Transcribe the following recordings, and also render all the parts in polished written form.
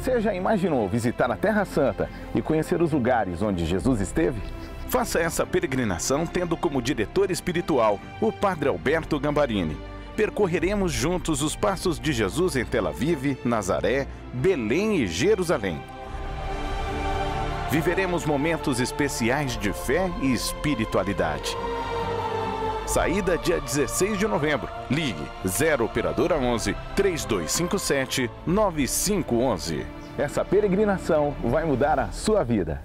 Você já imaginou visitar a Terra Santa e conhecer os lugares onde Jesus esteve? Faça essa peregrinação tendo como diretor espiritual o Padre Alberto Gambarini. Percorreremos juntos os passos de Jesus em Tel Aviv, Nazaré, Belém e Jerusalém. Viveremos momentos especiais de fé e espiritualidade. Saída dia 16 de novembro. Ligue 0 operadora 11 3257 9511. Essa peregrinação vai mudar a sua vida.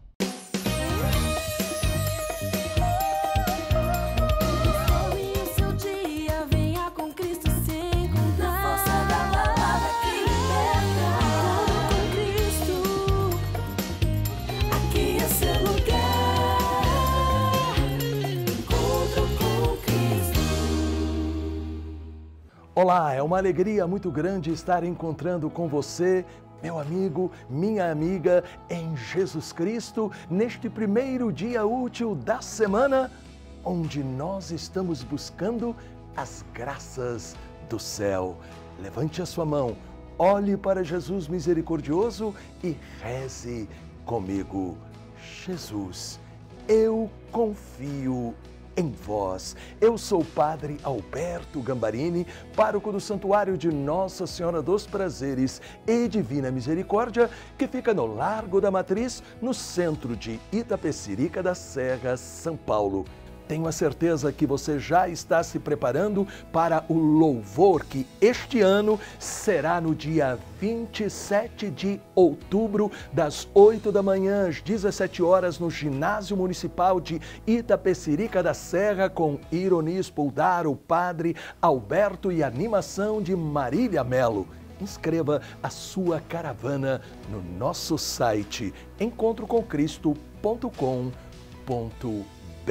Olá, é uma alegria muito grande estar encontrando com você, meu amigo, minha amiga, em Jesus Cristo, neste primeiro dia útil da semana, onde nós estamos buscando as graças do céu. Levante a sua mão, olhe para Jesus misericordioso e reze comigo. Jesus, eu confio em vós. Eu sou o Padre Alberto Gambarini, pároco do Santuário de Nossa Senhora dos Prazeres e Divina Misericórdia, que fica no Largo da Matriz, no centro de Itapecerica da Serra, São Paulo. Tenho a certeza que você já está se preparando para o louvor que este ano será no dia 27 de outubro, das 8 da manhã às 17 horas, no Ginásio Municipal de Itapecerica da Serra, com ironia Spoldar, o Padre Alberto e animação de Marília Melo. Inscreva a sua caravana no nosso site encontrocomcristo.com.br.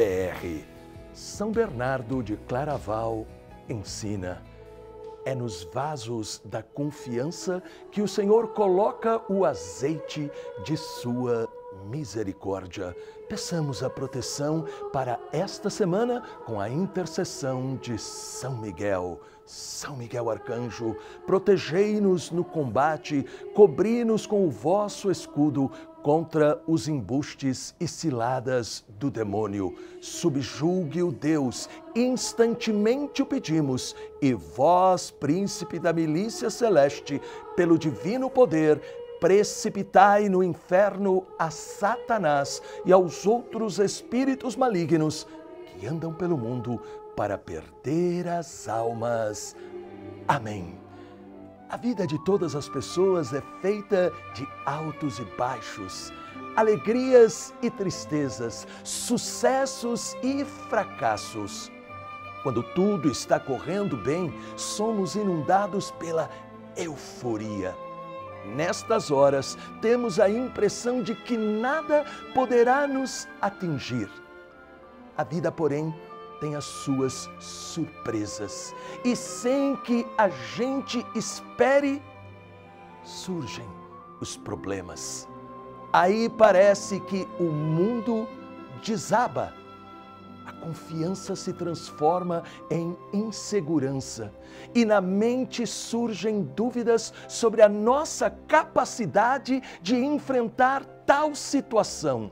São Bernardo de Claraval ensina: é nos vasos da confiança que o Senhor coloca o azeite de sua misericórdia. Peçamos a proteção para esta semana com a intercessão de São Miguel. São Miguel Arcanjo, protegei-nos no combate, cobri-nos com o vosso escudo contra os embustes e ciladas do demônio. Subjulgue-o, Deus, instantemente o pedimos, e vós, príncipe da milícia celeste, pelo divino poder, precipitai no inferno a Satanás e aos outros espíritos malignos que andam pelo mundo para perder as almas. Amém. A vida de todas as pessoas é feita de altos e baixos, alegrias e tristezas, sucessos e fracassos. Quando tudo está correndo bem, somos inundados pela euforia. Nestas horas, temos a impressão de que nada poderá nos atingir. A vida, porém, tem as suas surpresas. E sem que a gente espere, surgem os problemas. Aí parece que o mundo desaba. A confiança se transforma em insegurança e na mente surgem dúvidas sobre a nossa capacidade de enfrentar tal situação.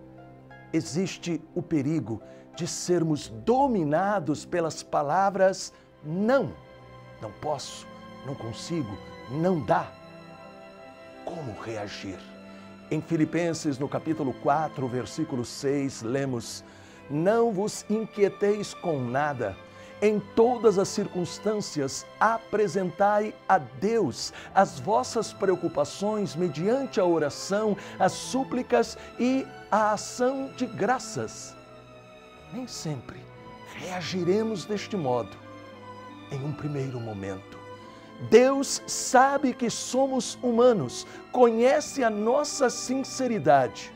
Existe o perigo de sermos dominados pelas palavras não, não posso, não consigo, não dá. Como reagir? Em Filipenses, no capítulo 4, versículo 6, lemos: não vos inquieteis com nada, em todas as circunstâncias apresentai a Deus as vossas preocupações mediante a oração, as súplicas e a ação de graças. Nem sempre reagiremos deste modo em um primeiro momento. Deus sabe que somos humanos, conhece a nossa sinceridade.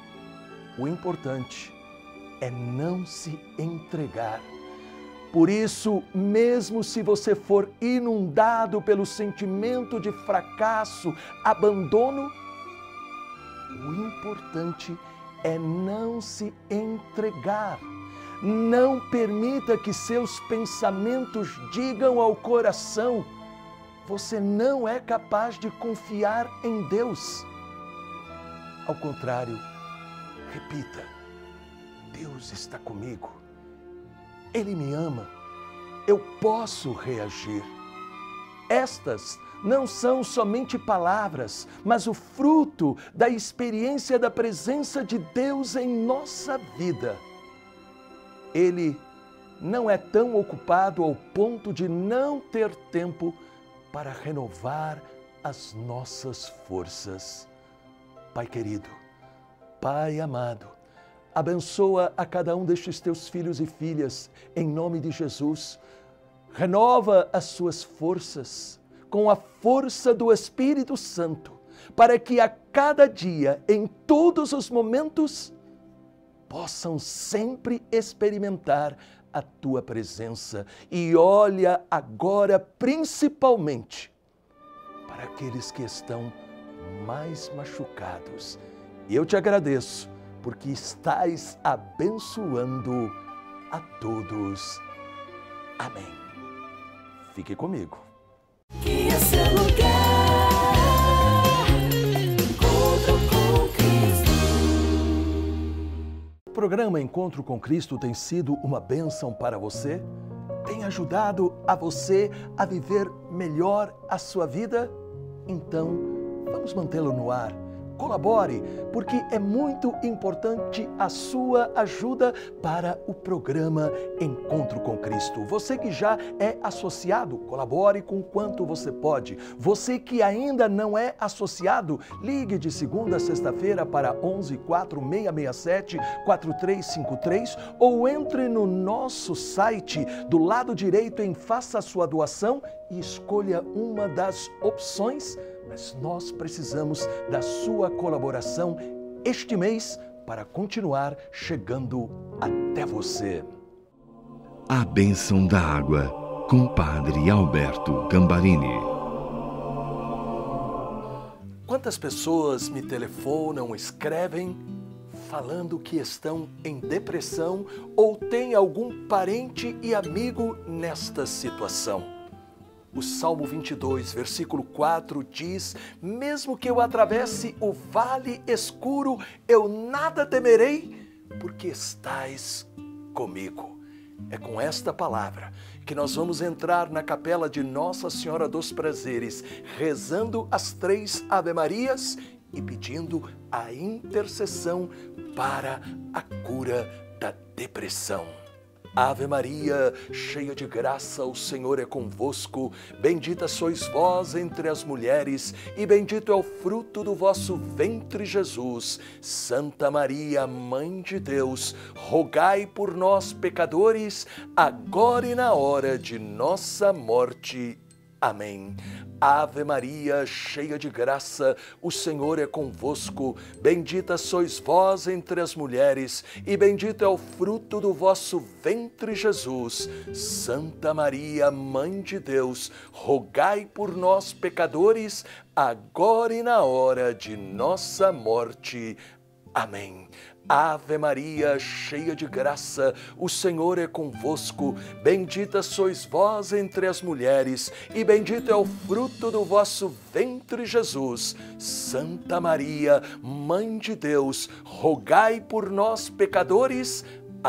O importante é não se entregar. Por isso, mesmo se você for inundado pelo sentimento de fracasso, abandono, o importante é não se entregar. Não permita que seus pensamentos digam ao coração: você não é capaz de confiar em Deus. Ao contrário, repita: Deus está comigo, Ele me ama, eu posso reagir. Estas não são somente palavras, mas o fruto da experiência da presença de Deus em nossa vida. Ele não é tão ocupado ao ponto de não ter tempo para renovar as nossas forças. Pai querido, Pai amado, abençoa a cada um destes teus filhos e filhas, em nome de Jesus. Renova as suas forças com a força do Espírito Santo, para que a cada dia, em todos os momentos, possam sempre experimentar a tua presença. E olha agora principalmente para aqueles que estão mais machucados. E eu te agradeço, porque estás abençoando a todos. Amém. Fique comigo. Que é seu lugar, encontro com Cristo. O programa Encontro com Cristo tem sido uma bênção para você? Tem ajudado a você a viver melhor a sua vida? Então, vamos mantê-lo no ar. Colabore, porque é muito importante a sua ajuda para o programa Encontro com Cristo. Você que já é associado, colabore com quanto você pode. Você que ainda não é associado, ligue de segunda a sexta-feira para 11 4667 4353 ou entre no nosso site do lado direito em Faça a Sua Doação e escolha uma das opções. Mas nós precisamos da sua colaboração este mês para continuar chegando até você. A bênção da água, com Padre Alberto Gambarini. Quantas pessoas me telefonam, escrevem, falando que estão em depressão ou têm algum parente e amigo nesta situação? O Salmo 22, versículo 4 diz: mesmo que eu atravesse o vale escuro, eu nada temerei, porque estás comigo. É com esta palavra que nós vamos entrar na capela de Nossa Senhora dos Prazeres, rezando as 3 Ave-Marias e pedindo a intercessão para a cura da depressão. Ave Maria, cheia de graça, o Senhor é convosco. Bendita sois vós entre as mulheres, e bendito é o fruto do vosso ventre, Jesus. Santa Maria, Mãe de Deus, rogai por nós, pecadores, agora e na hora de nossa morte. Amém. Ave Maria, cheia de graça, o Senhor é convosco. Bendita sois vós entre as mulheres, e bendito é o fruto do vosso ventre, Jesus. Santa Maria, Mãe de Deus, rogai por nós, pecadores, agora e na hora de nossa morte. Amém. Ave Maria, cheia de graça, o Senhor é convosco. Bendita sois vós entre as mulheres, e bendito é o fruto do vosso ventre, Jesus. Santa Maria, Mãe de Deus, rogai por nós, pecadores,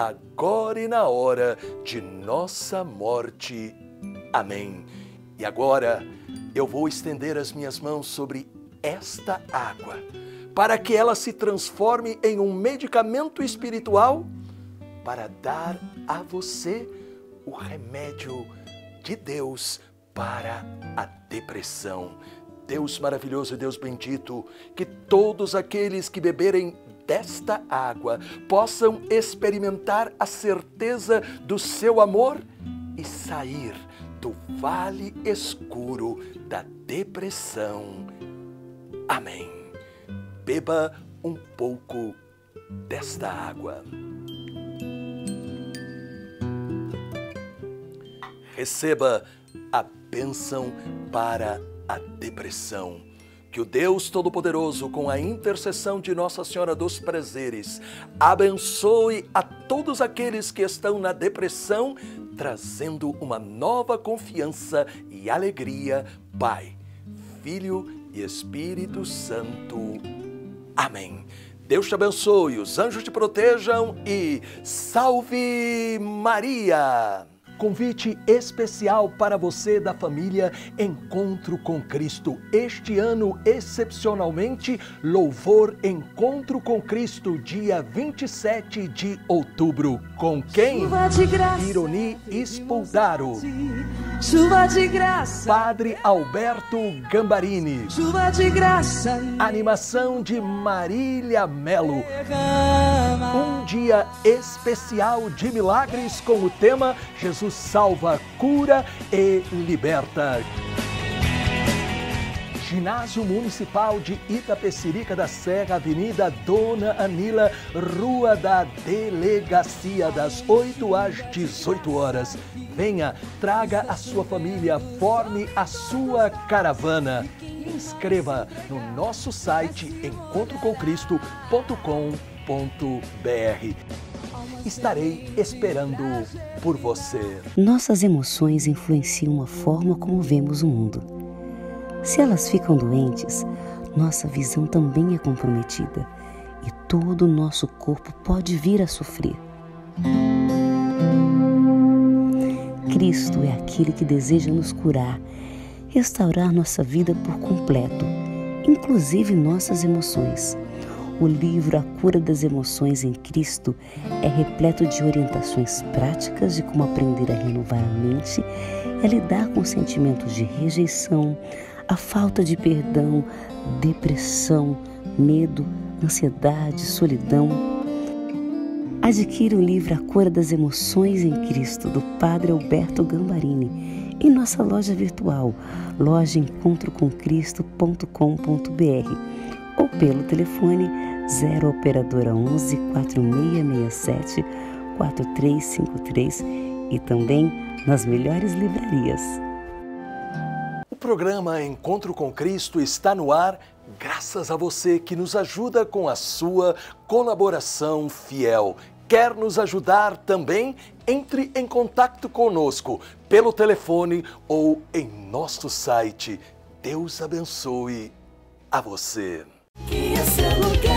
agora e na hora de nossa morte. Amém. E agora eu vou estender as minhas mãos sobre esta água, para que ela se transforme em um medicamento espiritual para dar a você o remédio de Deus para a depressão. Deus maravilhoso e Deus bendito, que todos aqueles que beberem desta água possam experimentar a certeza do seu amor e sair do vale escuro da depressão. Amém. Beba um pouco desta água. Receba a bênção para a depressão. Que o Deus Todo-Poderoso, com a intercessão de Nossa Senhora dos Prazeres, abençoe a todos aqueles que estão na depressão, trazendo uma nova confiança e alegria, Pai, Filho e Espírito Santo. Amém. Deus te abençoe, os anjos te protejam e salve Maria! Convite especial para você da família Encontro com Cristo. Este ano, excepcionalmente, Louvor Encontro com Cristo, dia 27 de outubro. Com quem? Chuva de graça. Ironi Spuldaro. Chuva de graça. Padre Alberto Gambarini. Chuva de graça. Animação de Marília Melo. Derrama. Um dia especial de milagres com o tema Jesus salva, cura e liberta. Ginásio Municipal de Itapecerica da Serra, Avenida Dona Anila, Rua da Delegacia, das 8 às 18 horas. Venha, traga a sua família, forme a sua caravana. Inscreva no nosso site encontrocomcristo.com.br. Estarei esperando por você. Nossas emoções influenciam a forma como vemos o mundo. Se elas ficam doentes, nossa visão também é comprometida e todo o nosso corpo pode vir a sofrer. Cristo é aquele que deseja nos curar, restaurar nossa vida por completo, inclusive nossas emoções. O livro A Cura das Emoções em Cristo é repleto de orientações práticas de como aprender a renovar a mente e a lidar com sentimentos de rejeição, a falta de perdão, depressão, medo, ansiedade, solidão. Adquira o livro A Cura das Emoções em Cristo, do Padre Alberto Gambarini, em nossa loja virtual, lojaencontrocomcristo.com.br ou pelo telefone 0 operadora 11 4667 4353 e também nas melhores livrarias. O programa Encontro com Cristo está no ar graças a você que nos ajuda com a sua colaboração fiel. Quer nos ajudar também? Entre em contato conosco pelo telefone ou em nosso site. Deus abençoe a você. Que esse lugar